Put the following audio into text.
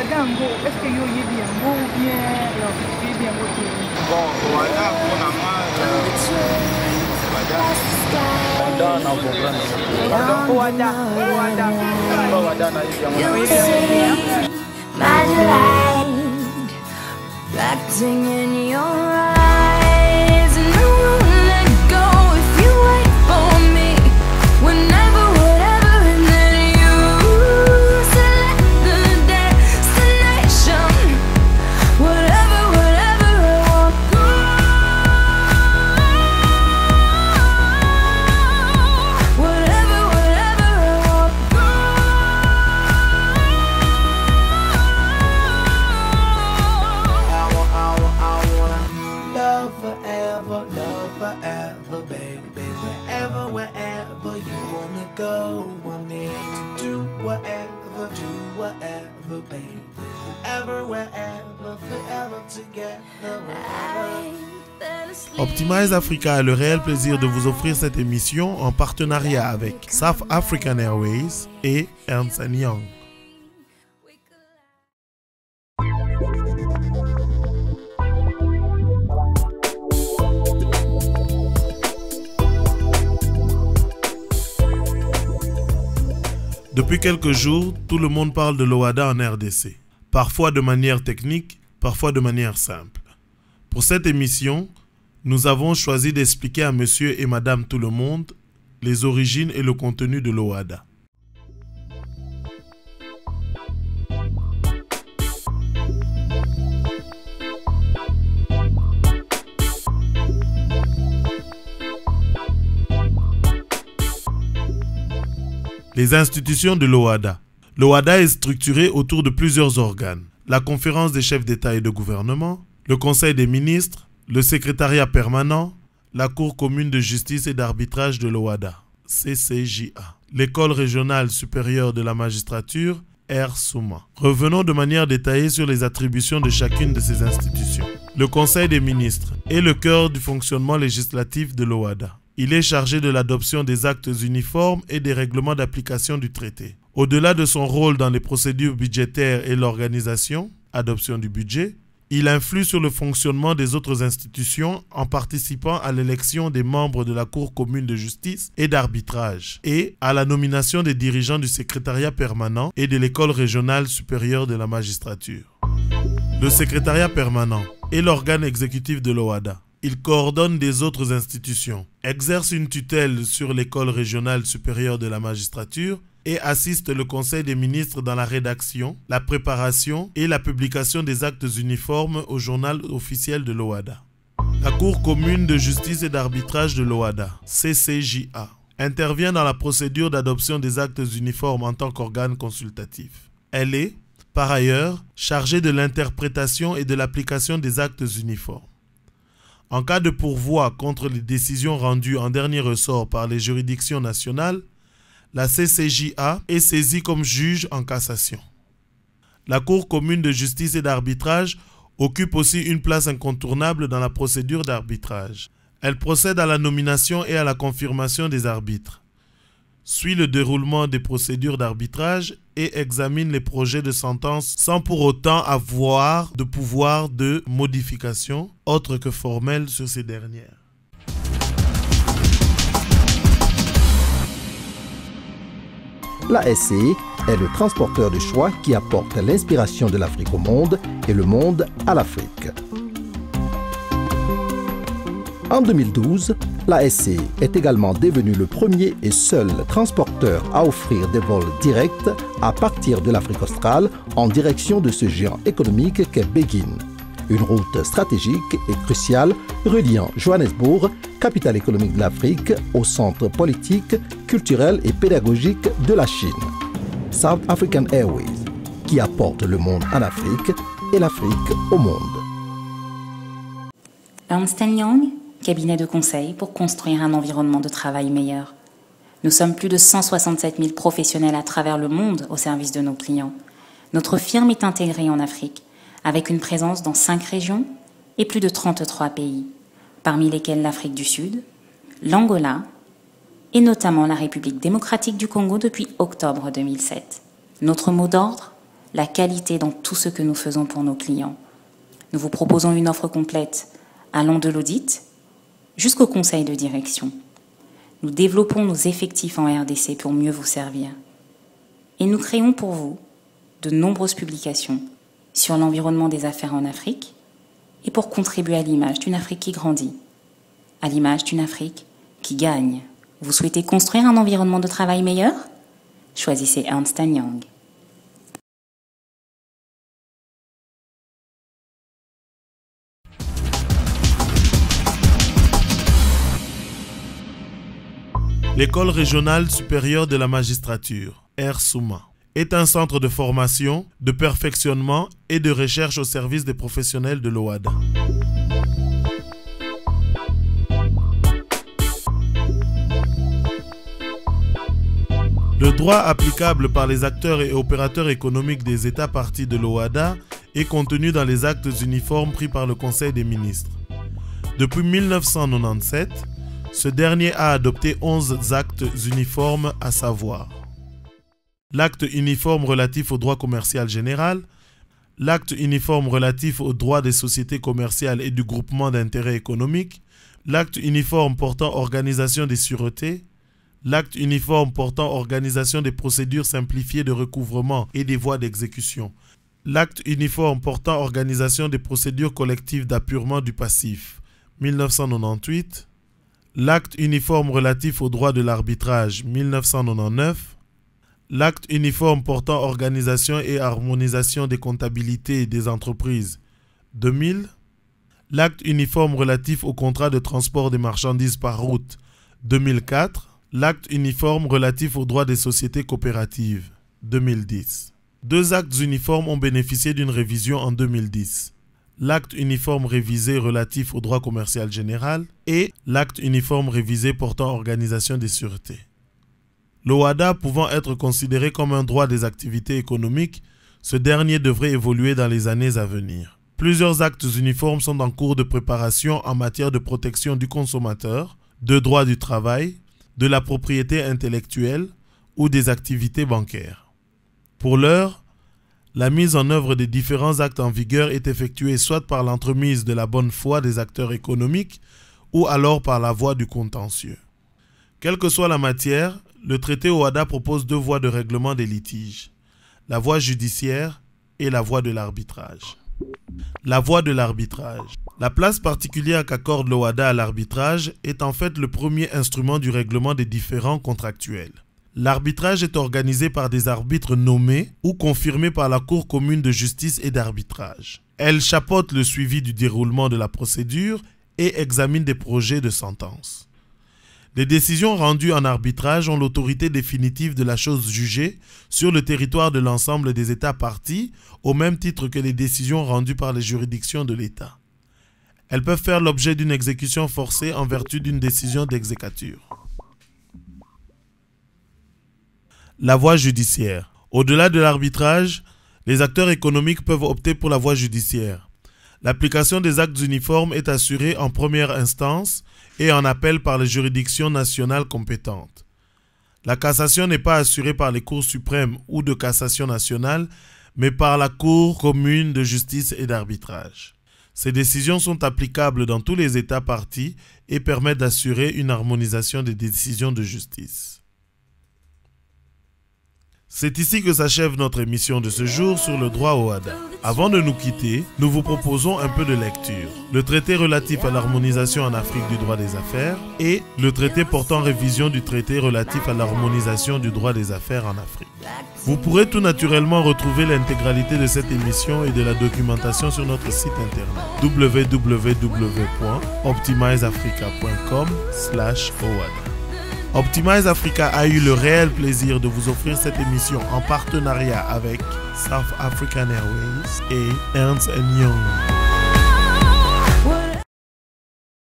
Loadango, est-ce que vous avez bien ou bien vous avez bien voté? Bon, Loada, my delight, acting in your eyes, and I won't let go if you wait for me. Whenever, whatever, and then you select the destination. Whatever, whatever, I won't go. Whatever, whatever, I won't go. Love forever, baby. Wherever you wanna go, want me to do whatever, baby. Wherever, forever together. Optimize Africa a le réel plaisir de vous offrir cette émission en partenariat avec South African Airways et Ernst & Young. Depuis quelques jours, tout le monde parle de Loada en RDC, parfois de manière technique, parfois de manière simple. Pour cette émission, nous avons choisi d'expliquer à monsieur et madame tout le monde les origines et le contenu de Loada. Les institutions de l'OADA. L'OADA est structurée autour de plusieurs organes. La conférence des chefs d'État et de gouvernement, le Conseil des ministres, le secrétariat permanent, la Cour commune de justice et d'arbitrage de l'OADA, CCJA, l'École régionale supérieure de la magistrature, RSUMA. Revenons de manière détaillée sur les attributions de chacune de ces institutions. Le Conseil des ministres est le cœur du fonctionnement législatif de l'OADA. Il est chargé de l'adoption des actes uniformes et des règlements d'application du traité. Au-delà de son rôle dans les procédures budgétaires et l'organisation, adoption du budget, il influe sur le fonctionnement des autres institutions en participant à l'élection des membres de la Cour commune de justice et d'arbitrage et à la nomination des dirigeants du secrétariat permanent et de l'École régionale supérieure de la magistrature. Le secrétariat permanent est l'organe exécutif de l'OADA. Il coordonne des autres institutions, exerce une tutelle sur l'École régionale supérieure de la magistrature et assiste le Conseil des ministres dans la rédaction, la préparation et la publication des actes uniformes au journal officiel de l'OADA. La Cour commune de justice et d'arbitrage de l'OADA, CCJA, intervient dans la procédure d'adoption des actes uniformes en tant qu'organe consultatif. Elle est, par ailleurs, chargée de l'interprétation et de l'application des actes uniformes. En cas de pourvoi contre les décisions rendues en dernier ressort par les juridictions nationales, la CCJA est saisie comme juge en cassation. La Cour commune de justice et d'arbitrage occupe aussi une place incontournable dans la procédure d'arbitrage. Elle procède à la nomination et à la confirmation des arbitres, suit le déroulement des procédures d'arbitrage et examine les projets de sentence sans pour autant avoir de pouvoir de modification autre que formel sur ces dernières. La SCI est le transporteur de choix qui apporte l'inspiration de l'Afrique au monde et le monde à l'Afrique. En 2012, la SCI est également devenu le premier et seul transporteur à offrir des vols directs à partir de l'Afrique australe en direction de ce géant économique qu'est Beijing. Une route stratégique et cruciale reliant Johannesburg, capitale économique de l'Afrique, au centre politique, culturel et pédagogique de la Chine. South African Airways, qui apporte le monde en Afrique et l'Afrique au monde. Ernst & Young, cabinet de conseil pour construire un environnement de travail meilleur. Nous sommes plus de 167 000 professionnels à travers le monde au service de nos clients. Notre firme est intégrée en Afrique, avec une présence dans 5 régions et plus de 33 pays, parmi lesquels l'Afrique du Sud, l'Angola et notamment la République démocratique du Congo depuis octobre 2007. Notre mot d'ordre, la qualité dans tout ce que nous faisons pour nos clients. Nous vous proposons une offre complète allant de l'audit jusqu'au conseil de direction. Nous développons nos effectifs en RDC pour mieux vous servir. Et nous créons pour vous de nombreuses publications sur l'environnement des affaires en Afrique et pour contribuer à l'image d'une Afrique qui grandit, à l'image d'une Afrique qui gagne. Vous souhaitez construire un environnement de travail meilleur? Choisissez Ernst & Young. L'École régionale supérieure de la magistrature, ERSUMA, est un centre de formation, de perfectionnement et de recherche au service des professionnels de l'OHADA. Le droit applicable par les acteurs et opérateurs économiques des États parties de l'OHADA est contenu dans les actes uniformes pris par le Conseil des ministres. Depuis 1997, ce dernier a adopté 11 actes uniformes, à savoir l'acte uniforme relatif au droit commercial général, l'acte uniforme relatif au droit des sociétés commerciales et du groupement d'intérêt économique, l'acte uniforme portant organisation des sûretés, l'acte uniforme portant organisation des procédures simplifiées de recouvrement et des voies d'exécution, l'acte uniforme portant organisation des procédures collectives d'appurement du passif, 1998, l'acte uniforme relatif au droit de l'arbitrage, 1999, l'acte uniforme portant organisation et harmonisation des comptabilités des entreprises, 2000, l'acte uniforme relatif au contrat de transport des marchandises par route, 2004, l'acte uniforme relatif au droit des sociétés coopératives, 2010. Deux actes uniformes ont bénéficié d'une révision en 2010. L'acte uniforme révisé relatif au droit commercial général et l'acte uniforme révisé portant organisation des sûretés. L'OHADA pouvant être considéré comme un droit des activités économiques, ce dernier devrait évoluer dans les années à venir. Plusieurs actes uniformes sont en cours de préparation en matière de protection du consommateur, de droit du travail, de la propriété intellectuelle ou des activités bancaires. Pour l'heure, la mise en œuvre des différents actes en vigueur est effectuée soit par l'entremise de la bonne foi des acteurs économiques ou alors par la voie du contentieux. Quelle que soit la matière, le traité OHADA propose deux voies de règlement des litiges, la voie judiciaire et la voie de l'arbitrage. La voie de l'arbitrage. La place particulière qu'accorde l'OHADA à l'arbitrage est en fait le premier instrument du règlement des différends contractuels. L'arbitrage est organisé par des arbitres nommés ou confirmés par la Cour commune de justice et d'arbitrage. Elle chapeaute le suivi du déroulement de la procédure et examine des projets de sentence. Les décisions rendues en arbitrage ont l'autorité définitive de la chose jugée sur le territoire de l'ensemble des États parties, au même titre que les décisions rendues par les juridictions de l'État. Elles peuvent faire l'objet d'une exécution forcée en vertu d'une décision d'exécution. La voie judiciaire. Au-delà de l'arbitrage, les acteurs économiques peuvent opter pour la voie judiciaire. L'application des actes uniformes est assurée en première instance et en appel par les juridictions nationales compétentes. La cassation n'est pas assurée par les cours suprêmes ou de cassation nationale, mais par la Cour commune de justice et d'arbitrage. Ces décisions sont applicables dans tous les États parties et permettent d'assurer une harmonisation des décisions de justice. C'est ici que s'achève notre émission de ce jour sur le droit OHADA. Avant de nous quitter, nous vous proposons un peu de lecture. Le traité relatif à l'harmonisation en Afrique du droit des affaires et le traité portant révision du traité relatif à l'harmonisation du droit des affaires en Afrique. Vous pourrez tout naturellement retrouver l'intégralité de cette émission et de la documentation sur notre site internet www.optimizeafrica.com/OHADA. Optimize Africa a eu le réel plaisir de vous offrir cette émission en partenariat avec South African Airways et Ernst & Young.